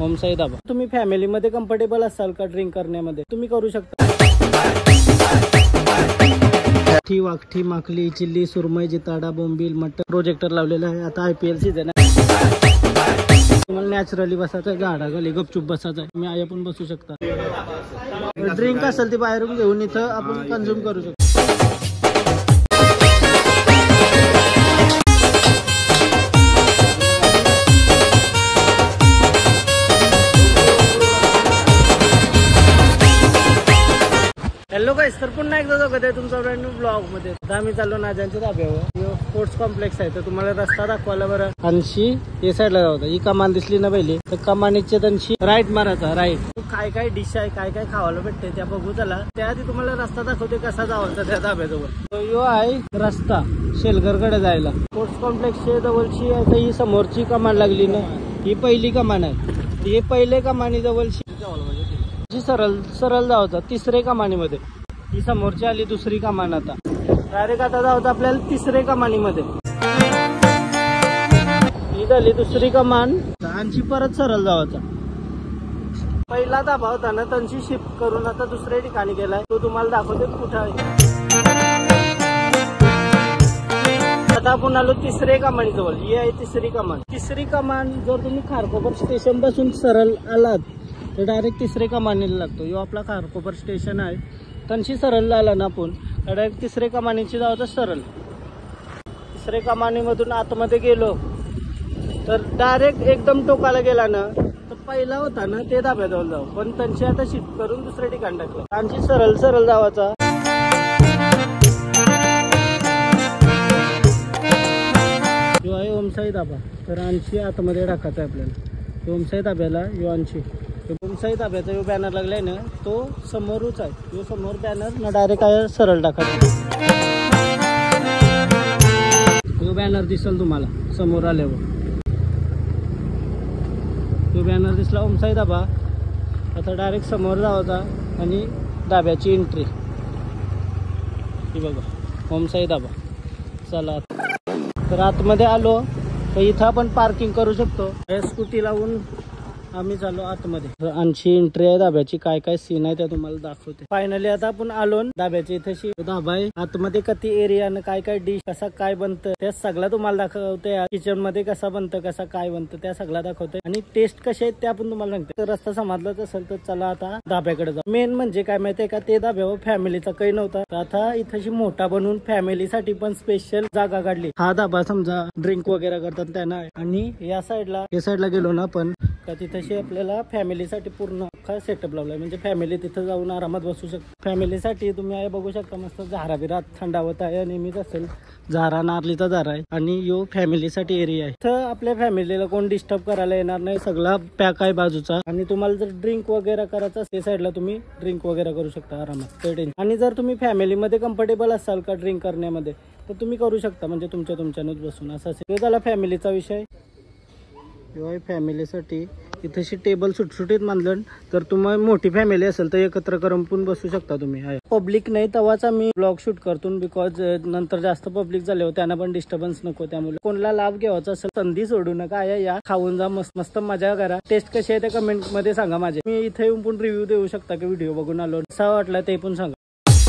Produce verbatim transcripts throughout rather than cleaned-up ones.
ओमसाई धाबा। तुम्ही फॅमिलीमध्ये कम्फर्टेबल असाल का ड्रिंक करण्यामध्ये, तुम्ही करू शकता। ठी वाकठी माकली चिल्ली सुरमई जिताडा बोंबील मटन प्रोजेक्टर लावलेला आहे। आता आयपीएल सीझन आहे, तुम्हाला नॅचरली बसायचं आहे, झाडाखाली गपचूप बसायचं आहे, तुम्ही आया पण बसू शकता। ड्रिंक असेल ती बाहेरून घेऊन इथं आपण कन्झ्युम करू शकतो। हॅलो गाईस, तर पुन्हा एकदा स्वागत आहे तुमचा ब्रँड न्यू ब्लॉग मध्ये। आता आम्ही चाललो नाजांच्या धाब्यावर, स्पोर्ट्स कॉम्प्लेक्स आहे, तर तुम्हाला रस्ता दाखवायला बरं। ऐंशी या साईडला जाऊ, ही कमान दिसली ना पहिली, तर कमानीच्या ऐंशी राईट मारायचा, राईट। काय काय डिश आहे, काय काय खावायला भेटते त्या बघू चला। त्याआधी तुम्हाला रस्ता दाखवते कसा जावायचा त्या धाब्याजवळ। यो आहे रस्ता शेलगरकडे जायला, स्पोर्ट्स कॉम्प्लेक्सच्या जवळची आता ही समोरची कमान लागली ना, ही पहिली कमान आहे। ही पहिले कमानी जवळची जी सरळ सरळ जावचा तिसरे कमानीमध्ये, ही समोरची आली दुसरी कमान। आता डायरेक्ट आता जावचं आपल्याला तिसरे कमानीमध्ये, ही झाली दुसरी कमान आणि परत सरळ जावाचा। पहिला धाबा होता ना त्यांची शिफ्ट करून आता दुसऱ्या ठिकाणी गेलाय, तो तुम्हाला दाखवते कुठं आहे। आता आपण आलो तिसरे कमानी जवळ, ही आहे तिसरी कमान। तिसरी कमान जर तुम्ही खारकोपर स्टेशन पासून सरळ आलात तर डायरेक्ट तिसरे कमानीला लागतो। यो आपला खारकोपर स्टेशन आहे, त्यांची सरळ आला ना आपण डायरेक्ट तिसरे कमानीची जावं सरळ। तिसरे कमानीमधून आतमध्ये गेलो तर डायरेक्ट एकदम टोकाला गेला ना तर पहिला होता ना ते धाब्याजवळ जाऊ, पण त्यांची आता शिफ्ट करून दुसऱ्या ठिकाणी टाकलं, त्यांची सरळ सरळ जावाचा। यो आहे ओमसाई धाबा, तर आणखी आतमध्ये टाकायचं आहे आपल्याला। ओमसाई धाब्याला यो आणखी ओमसाई धाब्याचा यो बॅनर लागलाय ना, तो समोरच आहे। यो समोर बॅनर ना डायरेक्ट आहे सरळ टाकायचं। यो बॅनर दिसल तुम्हाला समोर आल्यावर, यो बॅनर दिसला ओमसाई धाबा। आता डायरेक्ट समोर जावाचा आणि धाब्याची एंट्री ही बघा, ओमसाई धाबा। चला तर आतमध्ये आलो तर इथं आपण पार्किंग करू शकतो। स्कूटी लावून आम्ही चाललो आतमध्ये। आणखी एंट्री आहे धाब्याची, काय काय सीन आहे त्या तुम्हाला दाखवते। फायनली आता आपण आलो धाब्याची इथेशी धाबा आहे, आतमध्ये किती एरिया न काय काय डिश कसा काय बनतं त्या सगळं तुम्हाला दाखवते। किचन मध्ये कसा बनतं कसा काय बनतं त्या सगळं दाखवते, आणि टेस्ट कसे आहेत त्या पण तुम्हाला सांगते। तर रस्ता समजलाच असेल तर चला आता धाब्याकडे जाऊ। मेन म्हणजे काय माहितीये का, ते धाब्यावर फॅमिलीचा काही नव्हता, तर आता इथेशी मोठा बनवून फॅमिलीसाठी पण स्पेशल जागा काढली। हा धाबा समजा ड्रिंक वगैरे करतात त्यांना, आणि या साईडला या साईडला गेलो ना आपण का तिथेशी आपल्याला फॅमिलीसाठी पूर्ण अख्खा सेटअप लावलाय, म्हणजे फॅमिली तिथं जाऊन आरामात बसू शकते। फॅमिलीसाठी तुम्ही आहे बघू शकता, मस्त झारा बिरा थंडावत आहे, नेहमीच असेल झारा नारलीचा झारा आहे, आणि यो फॅमिलीसाठी एरिया आहे। तर आपल्या फॅमिलीला कोण डिस्टर्ब करायला येणार नाही, सगळा पॅक आहे बाजूचा। आणि तुम्हाला जर ड्रिंक वगैरे करायचं असेल साईडला तुम्ही ड्रिंक वगैरे करू शकता आरामात। आणि जर तुम्ही फॅमिलीमध्ये कम्फर्टेबल असाल का ड्रिंक करण्यामध्ये, तर तुम्ही करू शकता, म्हणजे तुमच्या तुमच्यानंच बसून असं असेल। तो झाला फॅमिलीचा विषय। फॅमिलीसाठी इथेशी टेबल सुटसुटीत मानलं, तर तुम्हाला मोठी फॅमिली असेल तर एकत्र करून पण बसू शकता तुम्ही। पब्लिक नाही तवाचा मी ब्लॉग शूट करतो, बिकॉज नंतर जास्त पब्लिक झाले त्यांना पण डिस्टर्बन्स नको, त्यामुळे कोणाला लाभ घ्यायचा असेल संधी सोडू नका, या खाऊन जा, मस्त मस्त मजा करा। टेस्ट कशी आहे ते कमेंट मध्ये सांगा माझे, मी इथे येऊन पण रिव्ह्यू देऊ शकता की व्हिडिओ बघून आलो कसा वाटला ते पण सांगा।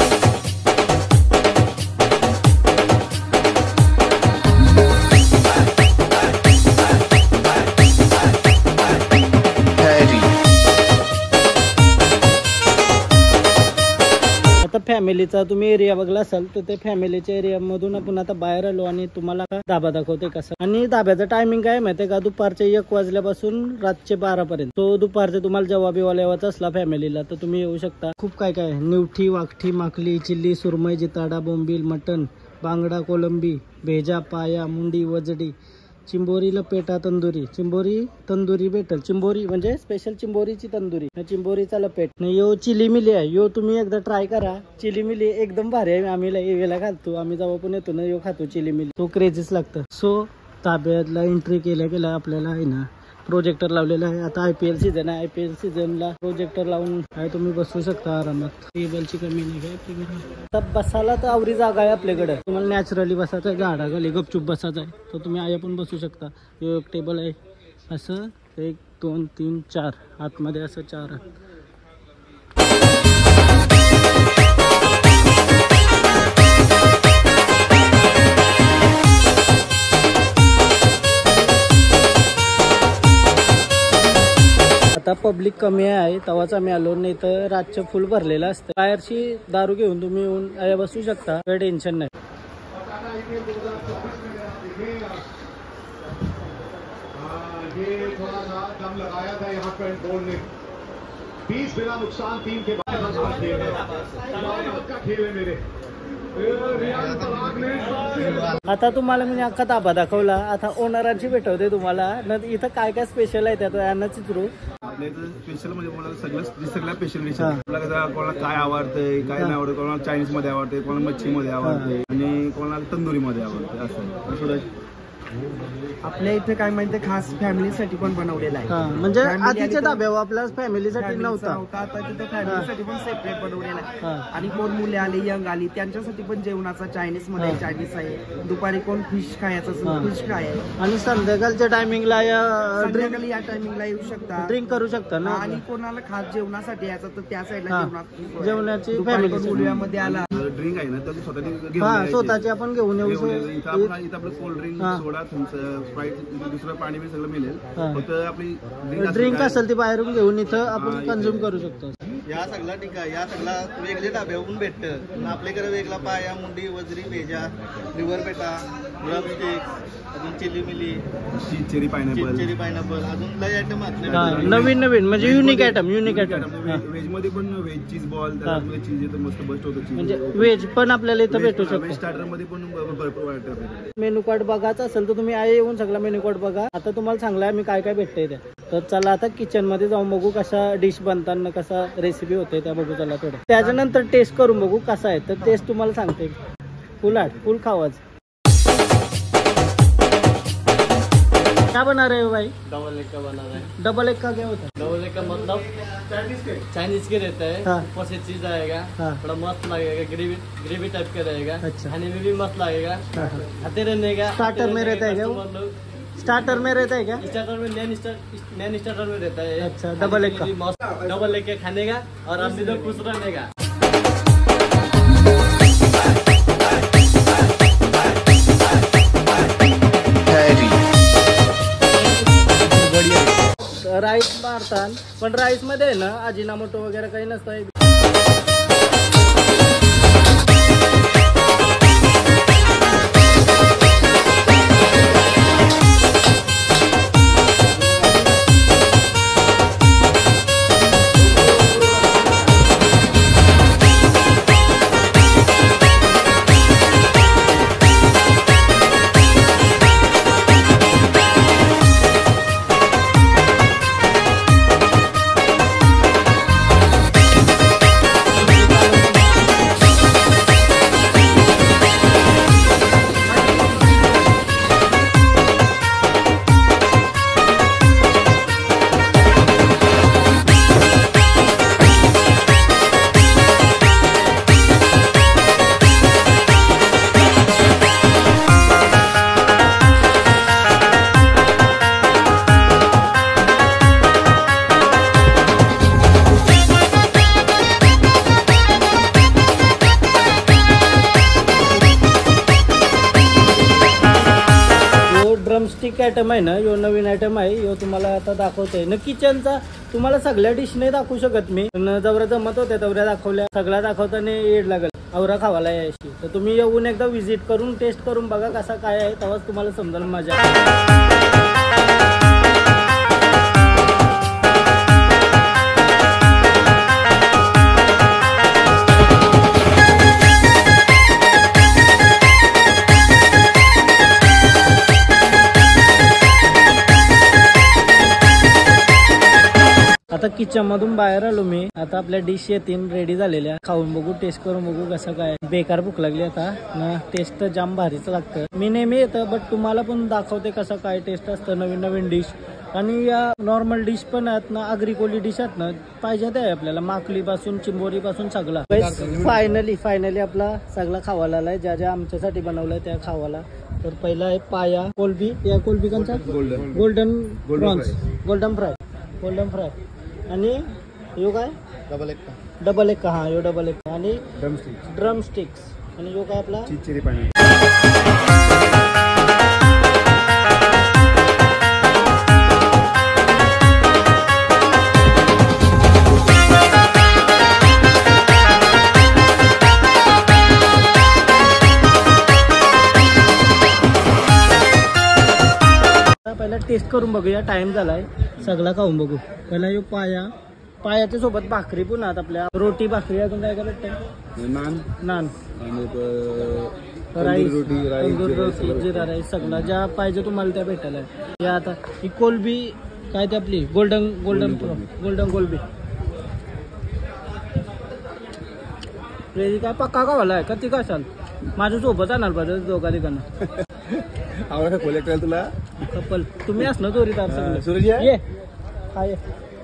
आता फॅमिलीचा तुम्ही एरिया बघला असाल तर ते फॅमिलीच्या एरिया मधून आपण आता बाहेर आलो, आणि तुम्हाला धाबा दाखवते कसा। आणि धाब्याचा टायमिंग काय माहितीये का, दुपारच्या एक वाजल्यापासून रातचे बारा पर्यंत। तो दुपारचे तुम्हाला जेव्हा बिवाला यावाचा असला फॅमिलीला तर तुम्ही येऊ शकता। खूप काय काय, निवठी वाकठी माकली चिल्ली सुरमई जिताडा बोंबील मटन बांगडा कोलंबी भेजा पाया मुंडी वजडी चिंबोरी लपेटा तंदुरी, चिंबोरी तंदुरी भेटल, चिंबोरी म्हणजे स्पेशल चिंबोरीची तंदुरी, चिंबोरीचा लपेट नाही। यो चिली मिली आहे, यो तुम्ही एकदा ट्राय करा, चिली मिली एकदम भारी आहे। आम्ही वेळेला खातो, आम्ही जेव्हा पण येतो ना यो खातो चिली मिली, तो क्रेझीच लागतं। सो ताब्यातला एंट्री केल्या केल्या आपल्याला आहे ना प्रोजेक्टर लावलेला आहे। आता आयपीएल सीझन आहे, आयपीएल सीझनला प्रोजेक्टर लावून काय तुम्ही बसू शकता आरामात, टेबलची कमी नाही काय। आता बसायला तर आवरी जागा आहे आपल्याकडे, तुम्हाला नॅचरली बसायचं आहे, झाडाखाली गपचूप बसायचं आहे, तर तुम्ही आया पण बसू शकता। यो एक टेबल आहे, असं एक दोन तीन चार आतमध्ये असं चार आहेत. आता पब्लिक कमी आहे तेव्हाच आम्ही आलो, नाही तर रातचं फुल भरलेलं असतं. बाहेरची दारू घेऊन तुम्ही येऊन बसू शकता, काही टेन्शन नाही. ये थोड़ा सा दम लगाया था यहाँ पे बॉल ने बीस बिना नुकसान तीन के बाद का खेल है मेरे. आता तुम्हाला मी अख्खा ताबा दाखवला. आता ओनरांची भेटवते तुम्हाला न इथं काय काय स्पेशल आहे त्यात यांना चित्रू. आपल्या इथं स्पेशल म्हणजे कोणाला सगळं सगळ्या स्पेशल डिश कोणाला कोणाला काय आवडतंय काय नाही आवडत, कोणाला चायनीज मध्ये आवडते, कोणाला मच्छी मध्ये आवडते आणि कोणाला तंदुरी मध्ये आवडते. असं आपल्या इथे काय माहिती खास फॅमिलीसाठी पण बनवलेला आहे. म्हणजे आधीच्या ताब्यावर आपल्या फॅमिलीसाठी नव्हता, आता तिथे फॅमिलीसाठी पण सेपरेट बनवलेला आहे. आणि कोण मुले आले यंग आली त्यांच्यासाठी पण जेवणाचा चायनीज मध्ये चायनीज आहे. दुपारी कोण फिश खायचं फिश खाय आहे. आणि संध्याकाळच्या टायमिंगला संध्याकाळी या टायमिंगला येऊ शकता, ड्रिंक करू शकता ना. आणि कोणाला खास जेवणासाठी यायचं तर त्या साईडला जेवणात जेवणाची मध्ये आला ड्रिंक आहे ना तर स्वतःची हा स्वतःची आपण घेऊन येऊ. इथं आपलं कोल्ड ड्रिंक सोडा स्प्राईट दुसरं पाणी बी सगळं मिळेल. फक्त आपली ड्रिंक असेल ती बाहेरून घेऊन इथं आपण कन्झ्युम करू शकतो. या सगळा टिका या सगळा वेगळे डाब्यावरून भेटतं. आपल्याकडे वेगळा पाया मुंडी वजरी भेजा लिव्हर पेटा ड्रमस्टिक अजून चिली मिली चेरी पायनॅपल चेरी पायनॅपल अजून लय आयटम नवीन नवीन म्हणजे unique item unique item. Veg मध्ये पण व्हेज चीज बॉल त्यामध्ये चीज येतं मस्त बस्ट होतं. म्हणजे व्हेज पण आपल्याला इथं भेटू शकतो. स्टार्टर मध्ये पण भरपूर आयटम. मेनू कार्ड बघायचं असेल तर तुम्ही आहे येऊन सगळा मेनू कार्ड बघा. आता तुम्हाला सांगलाय मी काय काय भेटतंय त्या. तर चला आता किचन मध्ये जाऊन बघू कसा डिश बनताना कसा रेसिपी होते त्या बघू. चला थोडं त्याच्यानंतर टेस्ट करून बघू कसा आहे. तर टेस्ट तुम्हाला सांगते. फुल आठ फुल खावाच. क्या बना रहे हो भाई? डबल एक का बना रहा है. डबल एक का क्या होता है? डबल एक का मतलब चाइनीज के रहता है. हाँ. ऊपर से चीज आएगा. हाँ. थोड़ा मस्त लगेगा, ग्रेवी ग्रेवी टाइप का रहेगा. अच्छा. खाने में भी मस्त लगेगा. हाँ. खाते रहने का. स्टार्टर में रहता है क्या वो? स्टार्टर में रहता है क्या? स्टार्टर में नैन नैन स्टार्टर में रहता है. अच्छा डबल एक का. डबल एक के खाने का और आप भी तो खुश रहने का. राईस मारतात पण राईस मध्ये आहे ना अजिनामोटो वगैरे काही नसतं. ड्रमस्टिक आयटम आहे ना, यो नवीन आयटम आहे. यो तुम्हाला आता दाखवतोय ना. किचनचा तुम्हाला सगळ्या डिश नाही दाखवू शकत मी. जवळ जमत होत्या तेवढ्या दाखवल्या. सगळ्या दाखवताना येड लागल आवरा खावाला यायची. तर तुम्ही येऊन एकदा विजिट करून टेस्ट करून बघा कसा काय आहे, तेव्हाच तुम्हाला समजेल मजा. आता किचन मधून बाहेर आलो मी. आता आपल्या डिश येतील रेडी झालेल्या. खाऊन बघू टेस्ट करून बघू कसं काय. बेकार भूक लागली आता ना. टेस्ट तर जाम भारीच लागतं. मी नेहमी येतं बट तुम्हाला पण दाखवते कसं काय टेस्ट असतं नवीन नवीन डिश. आणि या नॉर्मल डिश पण आहेत ना, आग्रिकोली डिश आहेत ना, पाहिजे ते आहे आपल्याला. माकली पासून चिंबोरी पासून सगळा. फायनली फायनली आपला सगळा खावाला आलाय. ज्या ज्या आमच्यासाठी बनवलंय त्या खावाला. तर पहिला आहे पाया कोलबी, या कोलबीकांचा golden golden Golden prawns, golden fry, golden fry. आणि यो काय डबल एक डबल एक, हा यो डबल एक. आणि ड्रमस्टिक ड्रम स्टिक्स. आणि यो काय आपला चीज चिली पाणी. पहिला टेस्ट करून बघूया, टाइम झालाय सगळा खाऊन बघू. पहिला यो पाया, पायाच्या सोबत भाकरी पण आहात आपल्या, रोटी भाकरी. अजून काय करायचं, नान नान, आणि राईस, रोटी, राईस, तंदूर जिरा रोटी, राईस, जिरा राईस, सगळं ज्या पाहिजे तुम्हाला त्या भेटायला. या आता ही कोलबी काय ते आपली गोल्डन गोल्डन गोल्डन कोलबी. काय पक्का का वाला आहे का ती कशाल माझ्या सोबत आणणार पाहिजे दोघा ठिकाणं. आवडा खोल्या करायला तुला कपल तुम्ही असणार जोरीदार सगळे. सूरज ये. ये हा ये.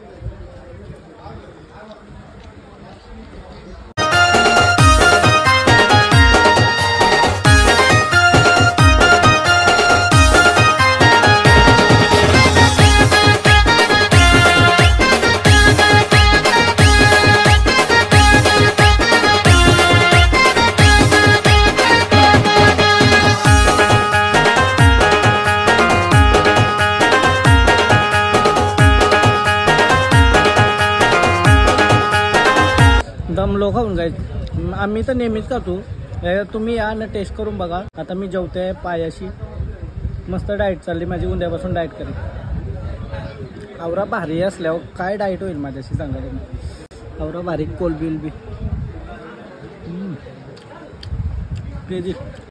दमलो खाऊन जायचं. आम्ही तर नेहमीच खातो. तुम्ही या ना टेस्ट करून बघा. आता मी जेवते पायाशी, मस्त डाएट चालली माझी, उद्यापासून डाएट करेन. आवरा भारी असल्यावर काय डाएट होईल माझ्याशी सांगा तुम्ही. आवरा भारी कोलबी बिलबी.